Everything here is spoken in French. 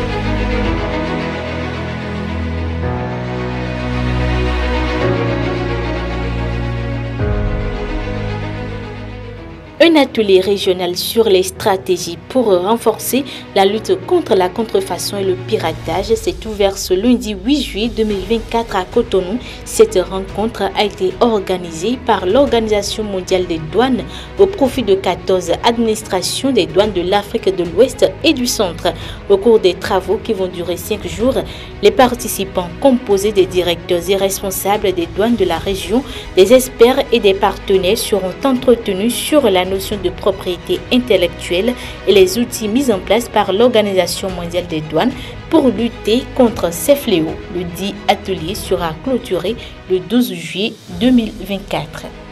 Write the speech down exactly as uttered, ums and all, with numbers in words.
Un atelier régional sur les stratégies pour renforcer la lutte contre la contrefaçon et le piratage s'est ouvert ce lundi huit juillet deux mille vingt-quatre à Cotonou. Cette rencontre a été organisée par l'Organisation mondiale des douanes au profit de quatorze administrations des douanes de l'Afrique de l'Ouest et du Centre. Au cours des travaux qui vont durer cinq jours, les participants composés des directeurs et responsables des douanes de la région, des experts et des partenaires seront entretenus sur la notion de propriété intellectuelle et les outils mis en place par l'Organisation mondiale des douanes pour lutter contre ces fléaux. Le dit atelier sera clôturé le douze juillet deux mille vingt-quatre.